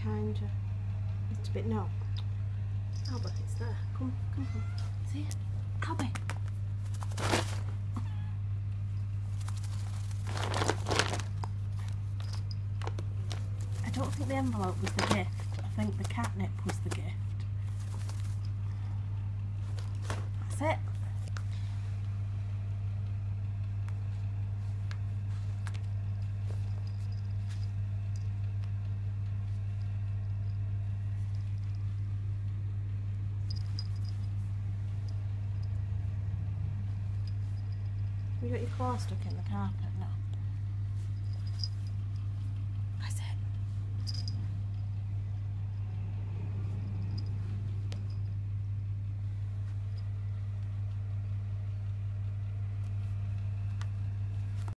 behind you. It's a bit no. Albert, it's there. Come. See it? Albert. I don't think the envelope was the gift. I think the catnip was the gift. That's it. You got your claw stuck in the carpet? No.